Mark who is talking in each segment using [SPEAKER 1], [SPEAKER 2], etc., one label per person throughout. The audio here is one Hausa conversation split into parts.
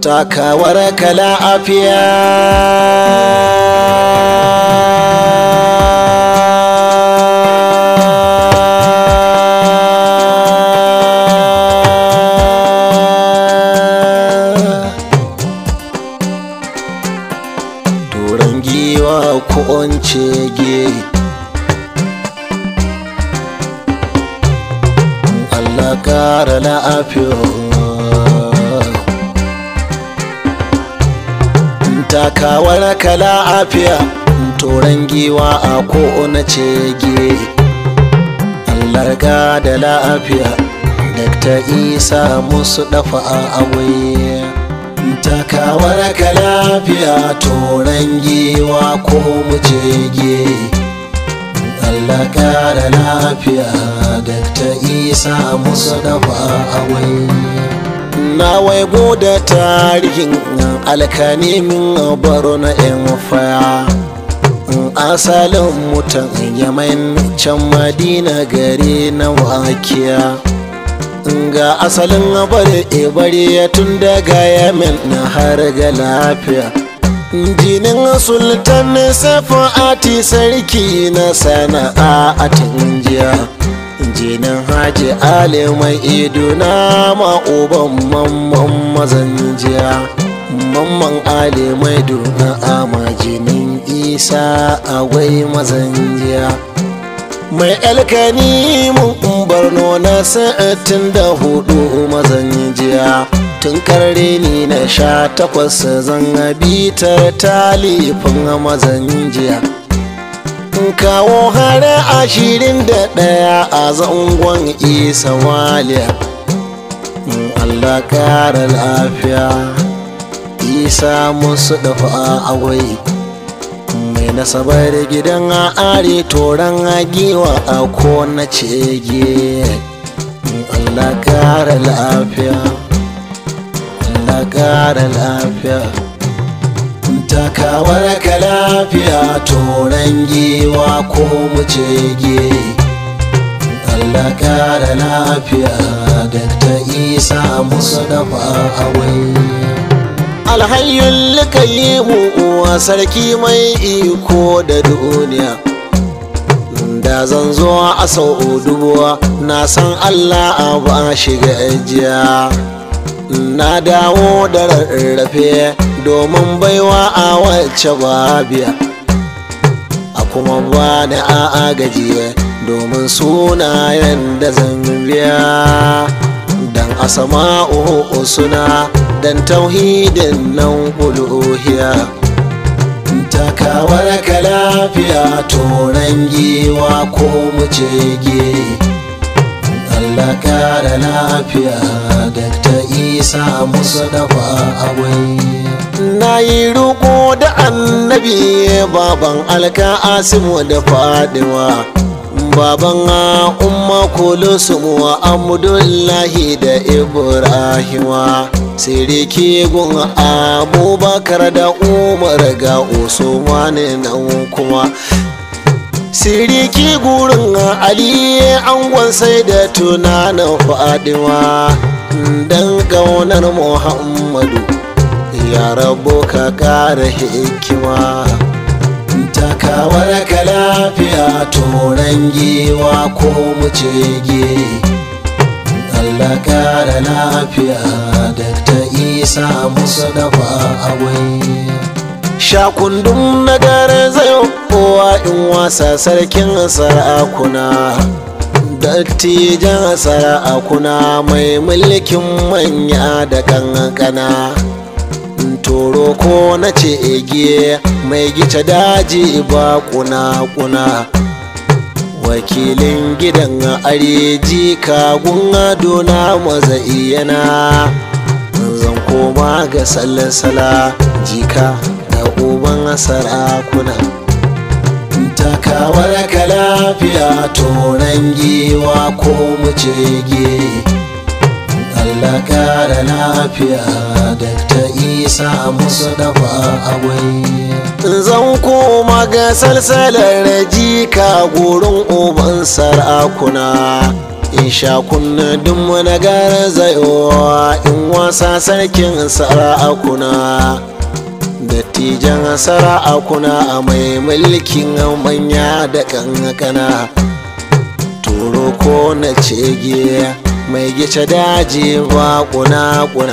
[SPEAKER 1] takawar ka lafiya. Turan giwa ko cege, Allah ƙara lafiya. Takawar ka lafiya, turan giwa a ko na cege, Allah ga da lafiya. Dr. Isa musu dafa a awai. Takawar ka lafiya, turan giwa ko mu cege, Allah ga da lafiya. Dr. Isa musu dafa a awai. Na waigo da tarihin alkanimin baro na yan faya, asalin mutan yaman can madina gari na wakiya. Ga asalin bare tun daga yamen na har ga lafiya. Jinin sultan safa'ati sarki na sana'atin jiya, jinin haji ali mai ido na ma'uban mamman mazan jiya. Mamman ali mai duna ama jinin isa agwai mazan jiya. Mai alkani mun barno na 64 mazan jiya. Tun karre ni na 18 zan bitar talifin mazan jiya. Kawo har 21 a zangon isa waliya. Allah ƙara lafiya. Isa musu dafa agwai, mai nasabar gidan are toron giwa a ko na cege. Allah ƙara lafiya, Allah ƙara lafiya. Takawar ka lafiya, toron giwa ko mu cege, Allah ƙara lafiya. Dr. Isa musu dafa awai. Alhayyul kayyimu wa sarki mai iko da duniya, da zan zo a sau dubuwa na san Allah a ba shi gajiya. Na dawo da rarrafe domin baiwa a wacce babiya, a kuma ba ni a gajiya domin sunayen da zan biya. Dan asama'u suna, dan tauhidin nan uluhiya. Takawar ka lafiya, toron giwa ko mu cege, Allah ƙara lafiya. Dr. Isa musu dafa awai. Na yi roƙo da annabi baban alka'asimu da fadima, baban umma kulusum wa Abdullahi da Ibrahima, siriki gun Abubakar da Umar ga Usmani nan kuma, siriki gurin Ali angon sai da tunanin Fadima. Dan ƙaunar Muhammadu ya rabu ka ƙara hikima. Takawar ka lafiya, toron giwa ko mu cege, Allah ƙara lafiya. Dr. Isa musu dafa awai. Shakundun na gare zai kowa in wasa sarkin sarakuna, dattijan sarakuna mai mulkin manya da kankana. Toro ko na ce ege mai gice daji ba kuna-kuna, wakilin gidan areji kagun ado na maza iyana. Zan koma ga sallasala jika da uban sarakuna. Takawar ka lafiya, toron giwa ko mu cege, Allah ƙara lafiya. Dr. Isa musu dafa awai. Zan koma ga salsalar jika gurin uban sarakuna, in sha kunna duk wani garzayowa in wasa sarkin sarakuna dattijan sarakuna a mai mulkin manya da kankana turo ko na cege mai gice daji ba kuna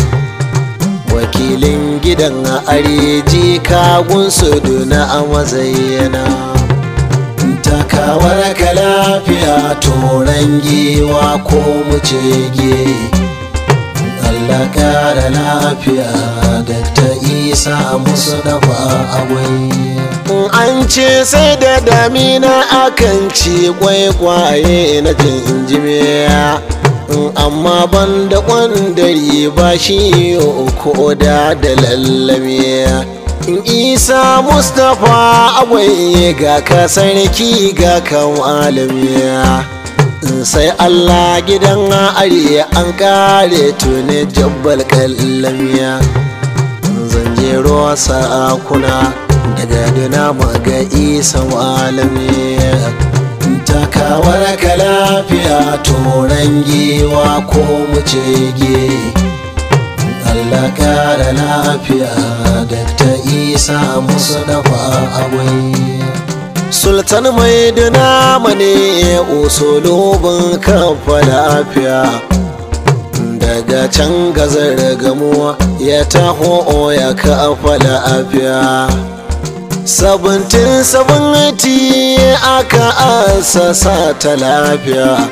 [SPEAKER 1] wakilin gidan areji kagun su na a mazayyana takawar ka lafiya toron giwa ko mu cege Allah kara lafiya Dr. Isa musu dafa agwai an ce sai da damina akan ci kwaikwaye na jinjimiya amma ban da kwandari ba shi ko da lallamiya Isa Mustapha agwai ga ka sarki ga ka malamiya sai Allah gidan are an kare tuni jabbal kallamiya zanjero sakuna daga duna maga Isa malamiya takawar ka lafiya toron giwa ko mu cege Allah kara lafiya Dr. Isa musu dafa agwai Sultan mai dinama ne usulubin kafa lafiya daga can gazar gamuwa ya taho ya kafa lafiya 1770 aka asasa ta lafiya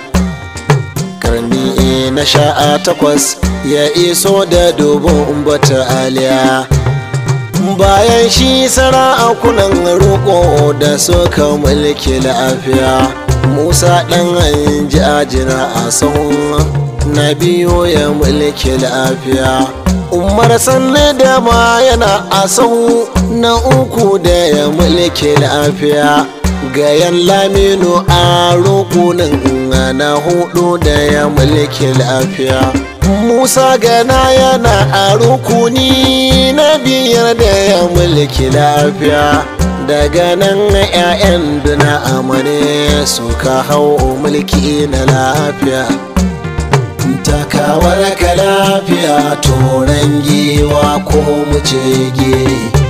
[SPEAKER 1] karni na 18 ya iso da dubun bataliya bayan shi sarakunan roƙo da suka mulki lafiya Musa ɗan jajira a sahun na biyu ya mulki lafiya Umar sanne da ma yana a sahu na uku da ya mulki lafiya gayan Laminu a rukunin na hudu da ya mulki lafiya Musa gana yana a rukuni na biyar da ya mulki lafiya daga nan 'ya'yan duna amane suka hau mulki na lafiya takawar ka lafiya toron giwa ko mu cege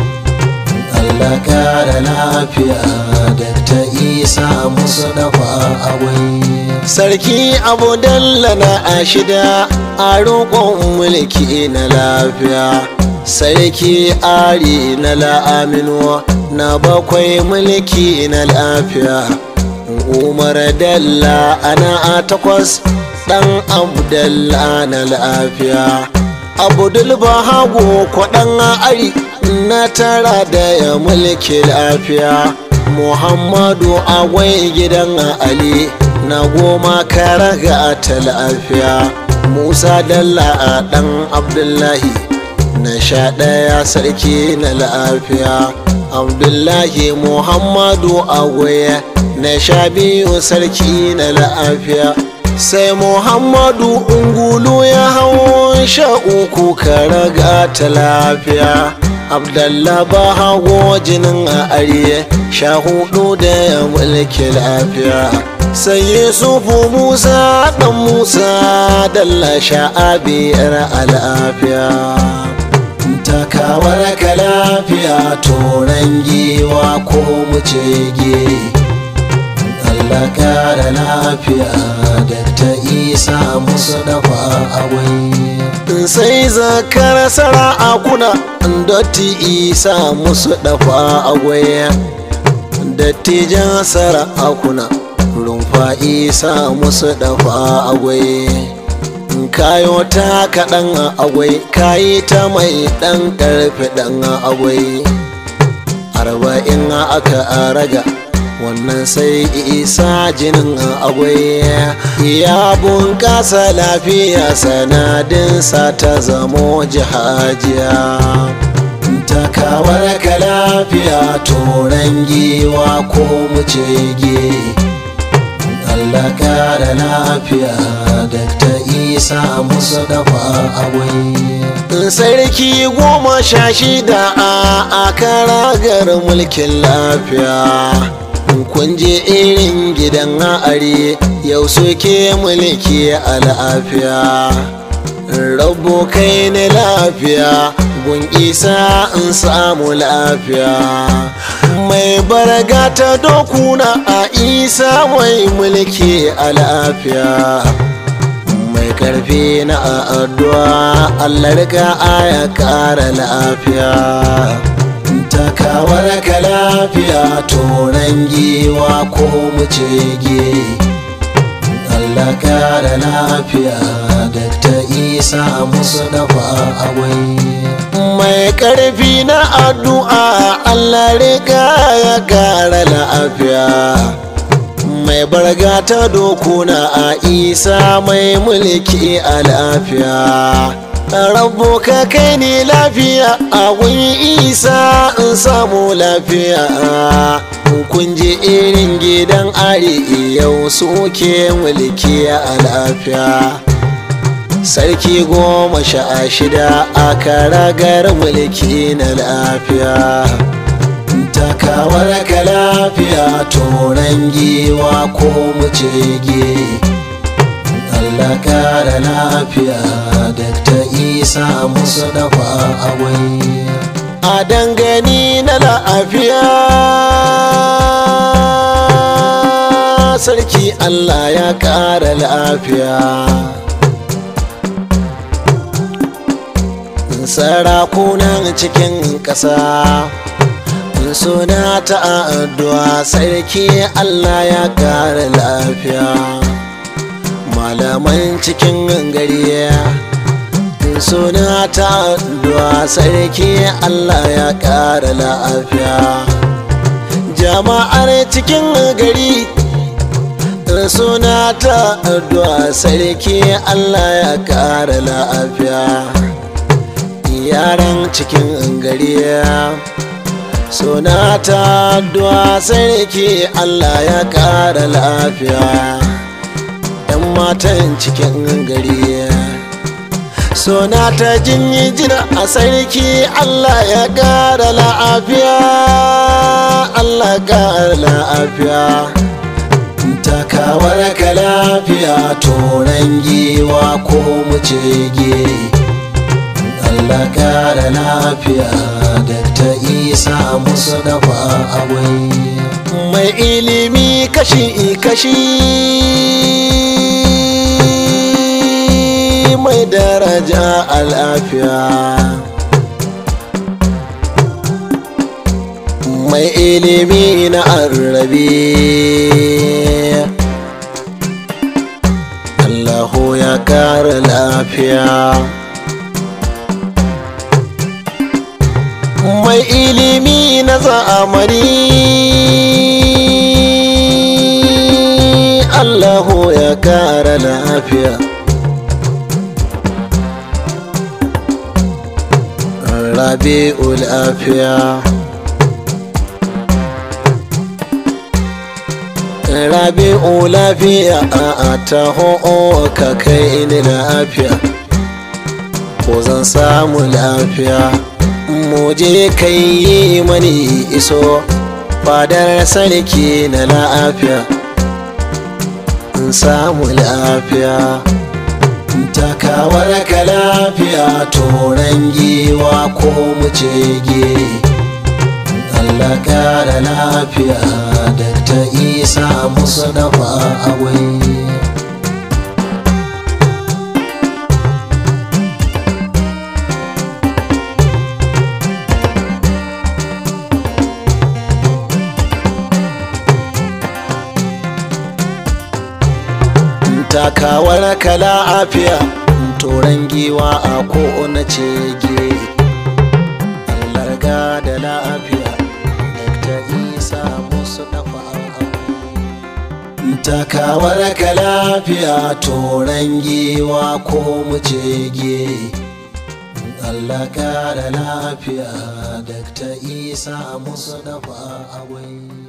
[SPEAKER 1] Allah kara lafiya Dr. Isa musu dafa agwai sarki Abu Dalla na ashida a roƙon mulki na lafiya sarki Ari na la'aminu na bakwai mulki na lafiya Umar Dalla ana a 8 dan Abdalla na lafiya Abdul Bahago kwaɗan Ari na 9 da ya mulki lafiya Muhammadu agwai gidan Ali na 10 karaga ta lafiya Musa Dalla a ɗan Abdullahi na 11 sarki na lafiya Abdullahi Muhammadu agwai na 12 sarki na lafiya sai Muhammadu ungulu ya hau 13 karaga ta lafiya Abdallah Bahago jinin a ariye 14 da ya mulki lafiya sai Yusufu Musa dan Musa Dalla sha'abiyar alafiya takawar ka lafiya toron giwa ko mu cege Allah kara lafiya Dr. Isa musu dafa agwai sai zakar sarakuna Dr. Isa musu dafa agwai dattijan sarakuna rumfa Isa musu dafa agwai kayo ta kaɗan agwai kayi ta mai ɗan ƙarfe ɗan agwai 40 aka raga wannan sai Isa jinin agwai ya bunƙasa lafiya sanadinsa ta zamo jihajiya takawar ka lafiya toron giwa ko mu cege Allah kara lafiya Dr. Isa musu dafa agwai sarki 16 a karagar mulkin lafiya kun je irin gidan are yau suke mulki a lafiya. Rabbo kai ne lafiya gun isa in samu lafiya. Mai baraga ta dokuna a isa mai mulki a lafiya. Mai karfi na addu'a Allah rika aya kara lafiya. Takawar ka lafiya toron giwa ko mu cege. Allah kara lafiya Dr. Isa musu dafa awai. Mai karfi na addu'a Allah rika ya kara lafiya. Mai barga ta dokuna a isa mai mulki a lafiya. Rabbo ka kai ni lafiya a wani isa in samu lafiya. Kun je irin gidan are yau suke mulki a lafiya. Sarki 16 a karagar mulki na lafiya. Takawar ka lafiya toron giwa ko mu cege. Allah kara lafiya Dr. Isa musu dafa awai. A dangane na lafiya sarki Allah ya kara lafiya. Sarakunan cikin ƙasa suna ta addu'a sarki Allah ya kara lafiya. Malaman cikin gari suna ta addu'a sarki Allah ya kara lafiya. Jama'ar cikin gari suna ta addu'a sarki Allah ya kara lafiya. Yaran cikin gari suna ta addu'a sarki Allah ya kara lafiya. Yan matan cikin gari suna ta jinjina a sarki Allah ya kara lafiya. Allah kara lafiya. Takawar ka lafiya toron giwa ko mu cege. Allah kara lafiya Dr. Isa musu dafa awai. Mai ilimi kashi mai daraja a lafiya. Mai ilimi na arrabe Allahu ya kara lafiya. Mai ilimi na zamani Allahu ya kara lafiya. Rabi'u lafiya. Rabi'u lafiya a taho ka kai ni lafiya. Ko zan samu lafiya muje kai yi mani iso fadar sarki na lafiya. In samu lafiya. Takawar ka lafiya toron giwa ko mu cege. Allah kara lafiya Dr. Isa musu dafa awai. Takawar ka lafiya toron giwa a ko na cege. Allah ga da lafiya Dr. Isa musu dafa takawar ka lafiya toron giwa ko mu cege. Allah ka da lafiya Dr. Isa musu dafa awai.